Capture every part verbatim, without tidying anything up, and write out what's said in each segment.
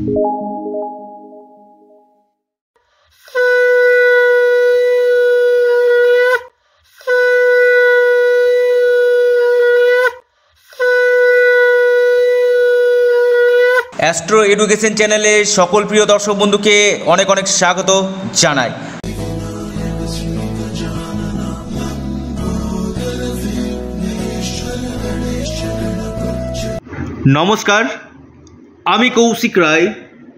Astro education চ্যানেলে সকল প্রিয় দর্শক বন্ধুকে অনেক অনেক স্বাগত জানাই। নমস্কার, আমি কৌশিক রায়।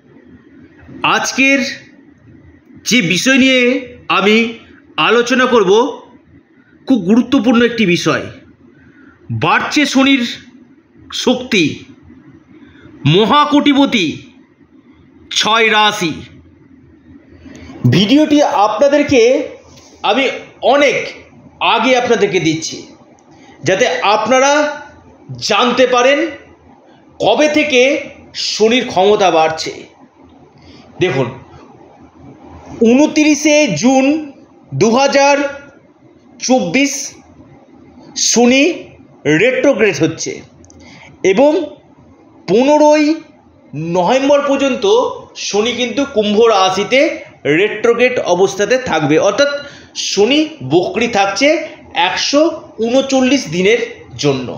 আজকের যে বিষয় নিয়ে আমি আলোচনা করব খুব গুরুত্বপূর্ণ একটি বিষয়। বাড়ছে শনির শক্তি, মহাকোটিপতি ছয় রাশি। ভিডিওটি আপনাদেরকে আমি অনেক আগে আপনাদেরকে দিচ্ছি, যাতে আপনারা জানতে পারেন কবে থেকে শনির ক্ষমতা বাড়ছে। দেখুন, উনতিরিশে জুন দু হাজার চব্বিশ শনি রেট্রোগ্রেড হচ্ছে এবং পনেরোই নভেম্বর পর্যন্ত শনি কিন্তু কুম্ভ রাশিতে রেট্রোগ্রেড অবস্থাতে থাকবে, অর্থাৎ শনি বক্রী থাকছে একশো উনচল্লিশ দিনের জন্য।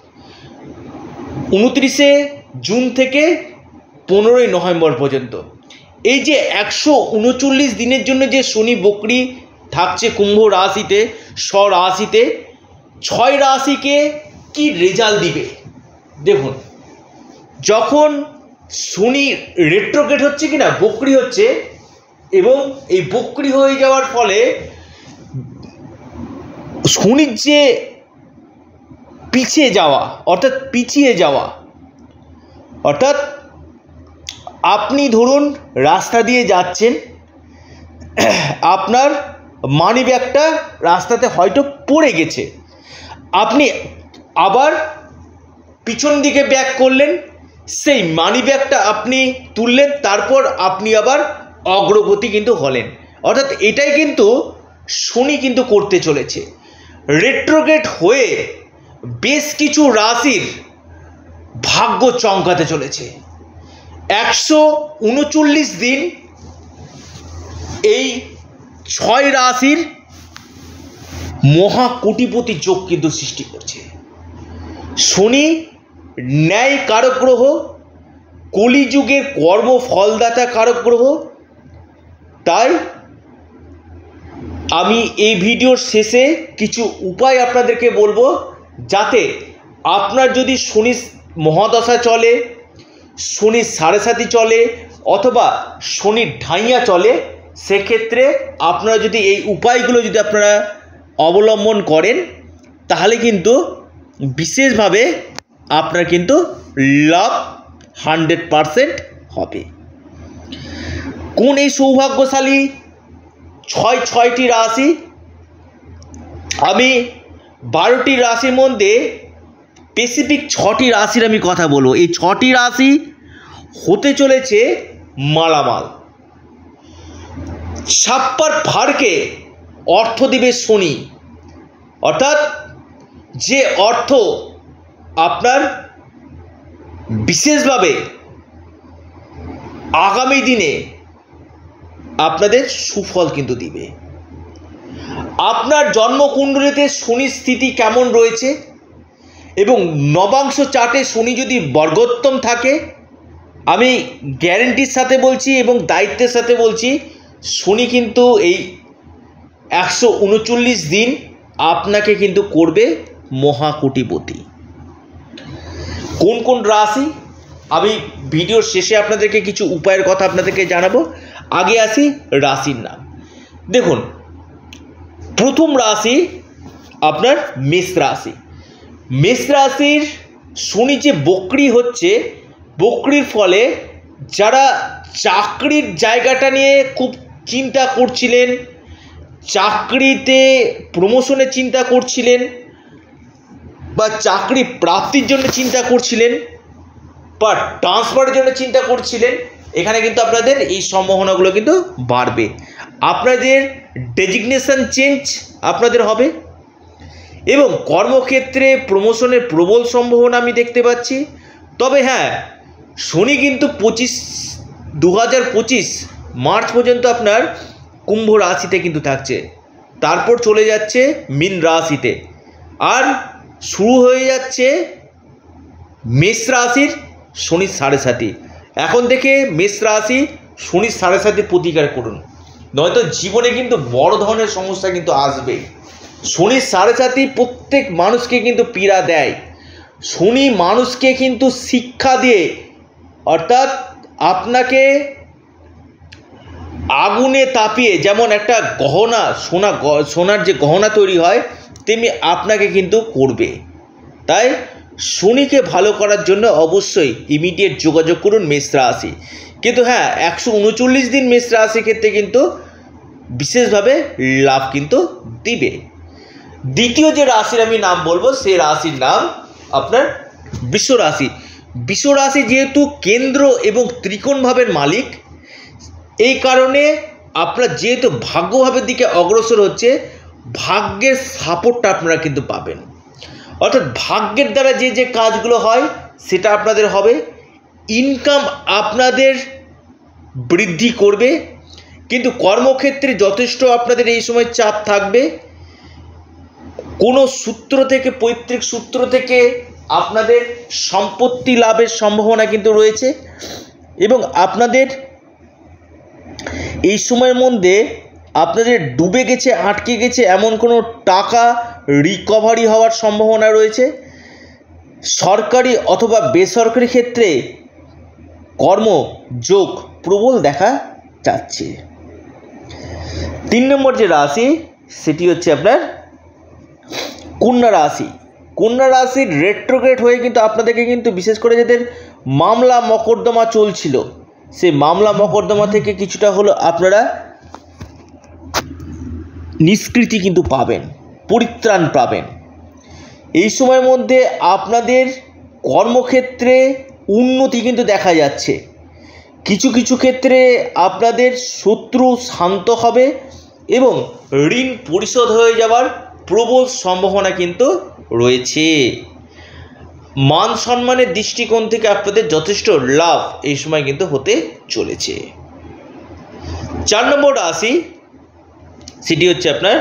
উনত্রিশে জুন থেকে পনেরোই নভেম্বর পর্যন্ত এই যে একশো উনচল্লিশ দিনের জন্য যে শনি বক্রী থাকছে কুম্ভ রাশিতে, স্বরাশিতে, ছয় রাশিকে কি রেজাল্ট দিবে। দেখুন, যখন শনি রেট্রোগ্রেড হচ্ছে কিনা বক্রী হচ্ছে এবং এই বক্রী হয়ে যাওয়ার ফলে শনির যে পিছিয়ে যাওয়া অর্থাৎ পিছিয়ে যাওয়া অর্থাৎ আপনি ধরুন রাস্তা দিয়ে যাচ্ছেন, আপনার মানি ব্যাগটা রাস্তাতে হয়তো পড়ে গেছে, আপনি আবার পিছন দিকে ব্যাক করলেন, সেই মানি ব্যাগটা আপনি তুললেন, তারপর আপনি আবার অগ্রগতি কিন্তু হলেন। অর্থাৎ এটাই কিন্তু শনি কিন্তু করতে চলেছে। রেট্রোগ্রেড হয়ে বেশ কিছু রাশির ভাগ্য চমকাতে চলেছে। একশো উনচল্লিশ দিন এই ছয় রাশির মহাকোটিপতি যোগ কিন্তু সৃষ্টি করছে। শনি ন্যায় কারক গ্রহ, কলিযুগের কর্ম ফলদাতা কারক গ্রহ। তাই আমি এই ভিডিওর শেষে কিছু উপায় আপনাদেরকে বলবো, যাতে আপনার যদি শনি মহাদশা চলে, শনির সাড়ে সাতি চলে অথবা শনির ঢাইয়া চলে, সেক্ষেত্রে আপনারা যদি এই উপায়গুলো যদি আপনারা অবলম্বন করেন, তাহলে কিন্তু বিশেষভাবে আপনার কিন্তু লাভ হান্ড্রেড পারসেন্ট হবে। কোন এই সৌভাগ্যশালী ছয় ছয়টি রাশি? আমি বারোটি রাশির মধ্যে স্পেসিফিক ছটি রাশির আমি কথা বলবো। এই ছটি রাশি হতে চলেছে মালামাল। ছাপ্পার ফাড়কে অর্থ দিবে শনি, অর্থাৎ যে অর্থ আপনার বিশেষভাবে আগামী দিনে আপনাদের সুফল কিন্তু দিবে। আপনার জন্মকুণ্ডলিতে শনির স্থিতি কেমন রয়েছে এবং নবাংশ চার্টে শনি যদি বর্গোত্তম থাকে, আমি গ্যারেন্টির সাথে বলছি এবং দায়িত্বের সাথে বলছি, শনি কিন্তু এই একশো উনচল্লিশ দিন আপনাকে কিন্তু করবে মহাকোটিপতি। কোন কোন রাশি আমি ভিডিওর শেষে আপনাদেরকে কিছু উপায়ের কথা আপনাদেরকে জানাবো। আগে আসি রাশির নাম। দেখুন, প্রথম রাশি আপনার মেষ রাশি। মেষ রাশির শনি যে বক্রী হচ্ছে, বক্রীর ফলে যারা চাকরির জায়গাটা নিয়ে খুব চিন্তা করছিলেন, চাকরিতে প্রমোশনের চিন্তা করছিলেন বা চাকরি প্রাপ্তির জন্য চিন্তা করছিলেন বা ট্রান্সফারের জন্য চিন্তা করছিলেন, এখানে কিন্তু আপনাদের এই সম্ভাবনাগুলো কিন্তু বাড়বে। আপনাদের ডেজিগনেশন চেঞ্জ আপনাদের হবে এবং কর্মক্ষেত্রে প্রমোশনের প্রবল সম্ভাবনা আমি দেখতে পাচ্ছি। তবে হ্যাঁ, শনি কিন্তু পঁচিশ দু হাজার পঁচিশ মার্চ পর্যন্ত আপনার কুম্ভ রাশিতে কিন্তু থাকছে, তারপর চলে যাচ্ছে মীন রাশিতে, আর শুরু হয়ে যাচ্ছে মেষ রাশির শনির সাড়ে সাতি। এখন থেকে মেষ রাশি শনির সাড়ে সাতির প্রতিকার করুন, নয়তো জীবনে কিন্তু বড় ধরনের সমস্যা কিন্তু আসবেই। শনির সাড়ে সাতি প্রত্যেক মানুষকে কিন্তু পীড়া দেয়। শনি মানুষকে কিন্তু শিক্ষা দিয়ে, অর্থাৎ আপনাকে আগুনে তাপিয়ে যেমন একটা গহনা সোনা সোনার যে গহনা তৈরি হয় তেমনি আপনাকে কিন্তু করবে। তাই শনিকে ভালো করার জন্য অবশ্যই ইমিডিয়েট যোগাযোগ করুন মেষ রাশি। কিন্তু হ্যাঁ, একশো উনচল্লিশ দিন মেষ রাশির ক্ষেত্রে কিন্তু বিশেষভাবে লাভ কিন্তু দিবে। দ্বিতীয় যে রাশির আমি নাম বলবো সেই রাশির নাম আপনার বৃষ রাশি। বৃষ রাশি যেহেতু কেন্দ্র এবং ত্রিকোণ ভাবের মালিক, এই কারণে আপনার যেহেতু ভাগ্যভাবের দিকে অগ্রসর হচ্ছে, ভাগ্যের সাপোর্টটা আপনারা কিন্তু পাবেন। অর্থাৎ ভাগ্যের দ্বারা যে যে কাজগুলো হয় সেটা আপনাদের হবে। ইনকাম আপনাদের বৃদ্ধি করবে, কিন্তু কর্মক্ষেত্রে যথেষ্ট আপনাদের এই সময় চাপ থাকবে। কোনো সূত্র থেকে, পৈতৃক সূত্র থেকে আপনাদের সম্পত্তি লাভের সম্ভাবনা কিন্তু রয়েছে, এবং আপনাদের এই সময়ের মধ্যে আপনাদের ডুবে গেছে, আটকে গেছে এমন কোনো টাকা রিকভারি হওয়ার সম্ভাবনা রয়েছে। সরকারি অথবা বেসরকারি ক্ষেত্রে কর্মযোগ প্রবল দেখা যাচ্ছে। তিন নম্বর যে রাশি সেটি হচ্ছে আপনার কন্যা রাশি। কন্যা রাশির রেট্রোগ্রেড হয়ে কিন্তু আপনাদেরকে কিন্তু বিশেষ করে যাদের মামলা মকদ্দমা চলছিল, সেই মামলা মকদ্দমা থেকে কিছুটা হলো আপনারা নিষ্কৃতি কিন্তু পাবেন, পরিত্রাণ পাবেন। এই সময়ের মধ্যে আপনাদের কর্মক্ষেত্রে উন্নতি কিন্তু দেখা যাচ্ছে। কিছু কিছু ক্ষেত্রে আপনাদের শত্রু শান্ত হবে এবং ঋণ পরিশোধ হয়ে যাওয়ার প্রবল সম্ভাবনা কিন্তু রয়েছে। মান সম্মানের দৃষ্টিকোণ থেকে আপনাদের যথেষ্ট লাভ এই সময় কিন্তু হতে চলেছে। চার নম্বর রাশি সেটি হচ্ছে আপনার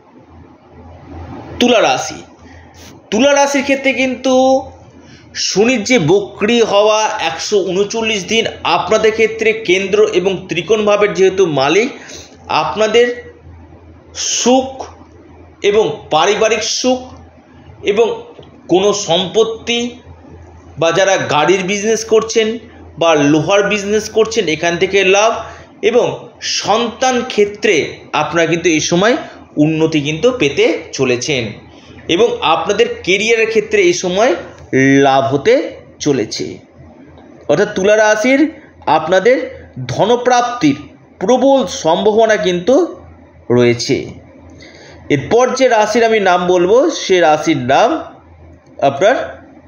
তুলা রাশি। তুলা রাশির ক্ষেত্রে কিন্তু শনির যে বক্রি হওয়া একশো উনচল্লিশ দিন আপনাদের ক্ষেত্রে কেন্দ্র এবং ত্রিকোণ ভাবের যেহেতু মালিক, আপনাদের সুখ এবং পারিবারিক সুখ এবং কোনো সম্পত্তি বা যারা গাড়ির বিজনেস করছেন বা লোহার বিজনেস করছেন এখান থেকে লাভ, এবং সন্তান ক্ষেত্রে আপনারা কিন্তু এই সময় উন্নতি কিন্তু পেতে চলেছেন, এবং আপনাদের কেরিয়ারের ক্ষেত্রে এই সময় লাভ হতে চলেছে। অর্থাৎ তুলা রাশির আপনাদের ধনপ্রাপ্তির প্রবল সম্ভাবনা কিন্তু রয়েছে। এরপর যে রাশির আমি নাম বলবো সে রাশির নাম আপনার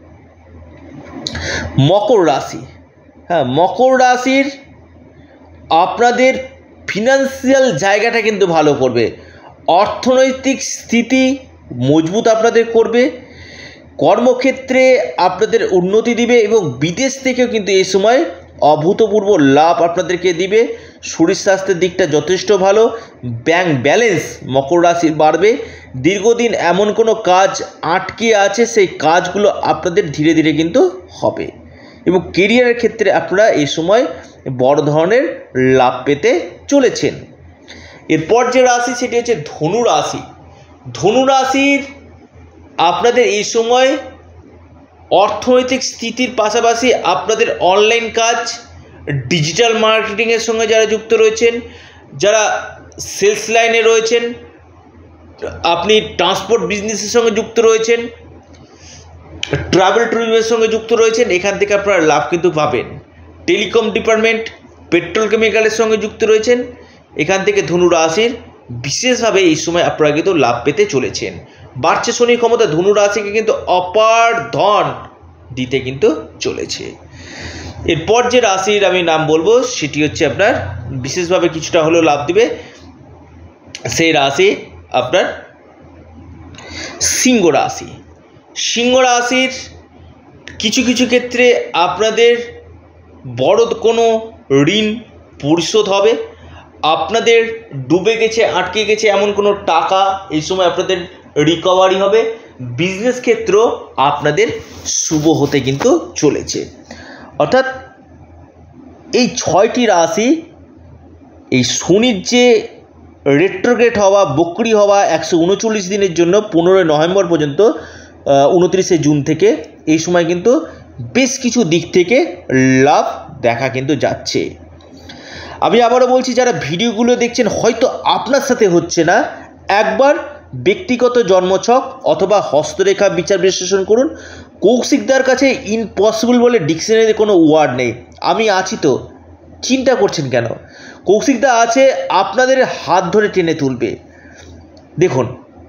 মকর রাশি। হ্যাঁ, মকর রাশির আপনাদের ফিনান্সিয়াল জায়গাটা কিন্তু ভালো করবে, অর্থনৈতিক স্থিতি মজবুত আপনাদের করবে, কর্মক্ষেত্রে আপনাদের উন্নতি দিবে এবং বিদেশ থেকেও কিন্তু এই সময় অভূতপূর্ব লাভ আপনাদেরকে দিবে। শরীর স্বাস্থ্যের দিকটা যথেষ্ট ভালো, ব্যাংক ব্যালেন্স মকর রাশির বাড়বে। দীর্ঘদিন এমন কোনো কাজ আটকে আছে সেই কাজগুলো আপনাদের ধীরে ধীরে কিন্তু হবে, এবং কেরিয়ারের ক্ষেত্রে আপনারা এই সময় বড় ধরনের লাভ পেতে চলেছেন। এরপর যে রাশি সেটি হচ্ছে ধনু রাশি। ধনু রাশির আপনাদের এই সময় অর্থনৈতিক স্থিতির পাশাপাশি আপনাদের অনলাইন কাজ, ডিজিটাল মার্কেটিংয়ের সঙ্গে যারা যুক্ত রয়েছেন, যারা সেলস লাইনে রয়েছেন, আপনি ট্রান্সপোর্ট বিজনেসের সঙ্গে যুক্ত রয়েছেন, ট্রাভেল ট্যুরিজমের সঙ্গে যুক্ত রয়েছেন, এখান থেকে আপনারা লাভ কিন্তু পাবেন। টেলিকম ডিপার্টমেন্ট, পেট্রোল কেমিক্যালের সঙ্গে যুক্ত রয়েছেন, এখান থেকে ধনু রাশির বিশেষভাবে এই সময় আপনারা কিন্তু লাভ পেতে চলেছেন। বাড়ছে শনির ক্ষমতা ধনু রাশিকে কিন্তু অপার ধন দিতে কিন্তু চলেছে। এরপর যে রাশির আমি নাম বলবো সেটি হচ্ছে আপনার বিশেষভাবে কিছুটা হলেও লাভ দিবে, সেই রাশি আপনার সিংহ রাশি। সিংহ রাশির কিছু কিছু ক্ষেত্রে আপনাদের বড় কোনো ঋণ পরিশোধ হবে, আপনাদের ডুবে গেছে আটকে গেছে এমন কোনো টাকা এই সময় আপনাদের রিকভারি হবে, বিজনেস ক্ষেত্র আপনাদের শুভ হতে কিন্তু চলেছে। অর্থাৎ এই ছয়টি রাশি এই শনির যে রেট্রোগ্রেড হওয়া বক্রি হওয়া একশো উনচল্লিশ দিনের জন্য পনেরোই নভেম্বর পর্যন্ত উনত্রিশে জুন থেকে এই সময় কিন্তু বেশ কিছু দিক থেকে লাভ দেখা কিন্তু যাচ্ছে। আমি আবারও বলছি, যারা ভিডিওগুলো দেখছেন হয়তো আপনার সাথে হচ্ছে না, একবার ব্যক্তিগত জন্মছক অথবা হস্তরেখা বিচার বিশ্লেষণ করুন। কৌশিকদার কাছে ইম্পসিবল বলে ডিকশনারিতে কোনো ওয়ার্ড নেই। আমি আছি তো, চিন্তা করছেন কেন? কৌশিকদা আছে, আপনাদের হাত ধরে টেনে তুলবে। দেখুন,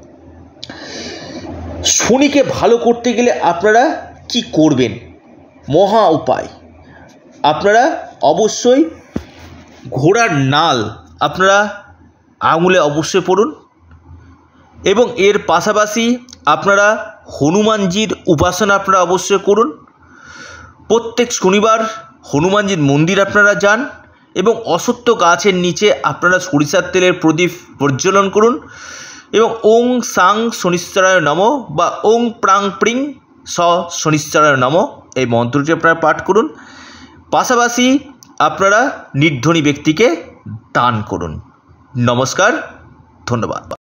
শনিকে ভালো করতে গেলে আপনারা কি করবেন? মহা উপায়, আপনারা অবশ্যই ঘোড়ার নাল আপনারা আঙুলে অবশ্যই পড়ুন এবং এর পাশাপাশি আপনারা হনুমানজির উপাসনা আপনারা অবশ্যই করুন। প্রত্যেক শনিবার হনুমানজির মন্দির আপনারা যান এবং অশ্বত্থ গাছের নিচে আপনারা সরিষার তেলের প্রদীপ প্রজ্বলন করুন এবং ওং সাং শনিশ্চরায় নমঃ বা ওং প্রাং প্রিং স শনিশ্চরায় নমঃ এই মন্ত্রটি আপনারা পাঠ করুন। পাশাপাশি আপনারা নির্ধনী ব্যক্তিকে দান করুন। নমস্কার, ধন্যবাদ।